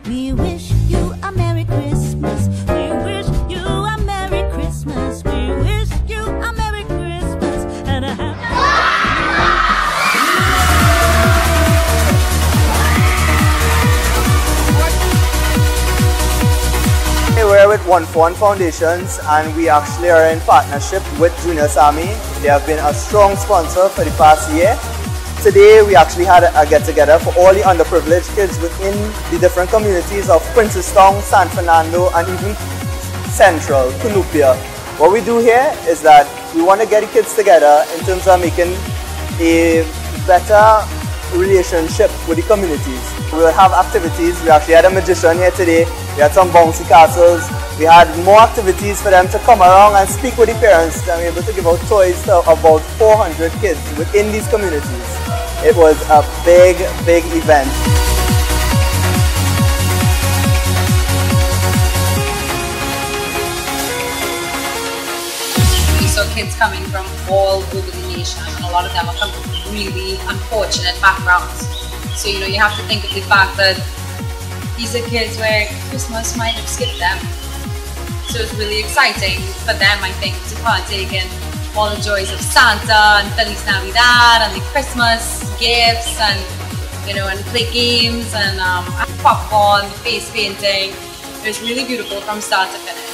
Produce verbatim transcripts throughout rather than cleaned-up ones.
We wish you a Merry Christmas. We wish you a Merry Christmas. We wish you a Merry Christmas and a happy. We're with One for One Foundations, and we actually are in partnership with Junior Sammy. They have been a strong sponsor for the past year. Today we actually had a, a get-together for all the underprivileged kids within the different communities of Princestown, San Fernando, and even Central, Cunupia. What we do here is that we want to get the kids together in terms of making a better relationship with the communities. We will have activities. We actually had a magician here today. We had some bouncy castles. We had more activities for them to come around and speak with the parents and be able to give out toys to about four hundred kids within these communities. It was a big, big event. We saw kids coming from all over the nation, and a lot of them are coming from really unfortunate backgrounds. So, you know, you have to think of the fact that these are kids where Christmas might have skipped them. So it's really exciting for them, I think, to partake in all the joys of Santa and Feliz Navidad and the Christmas gifts, and, you know, and play games and um, popcorn, face painting. It was really beautiful from start to finish.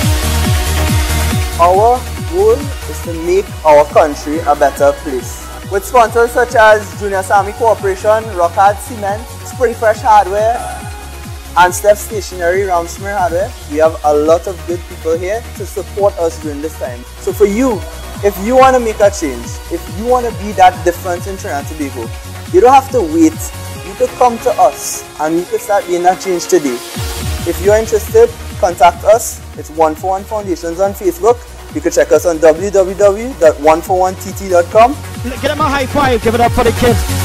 Our goal is to make our country a better place. With sponsors such as Junior Sammy Corporation, Rock Hard Cement, Spring Fresh Hardware, and Steph Stationery, Ramsmere Hardware, we have a lot of good people here to support us during this time. So for you, if you want to make a change, if you want to be that difference in Trinidad and Tobago, you don't have to wait. You could come to us and you could start being that change today. If you're interested, contact us. It's One for One Foundations on Facebook. You can check us on w w w dot one for one t t dot com. Get them a high five, give it up for the kids.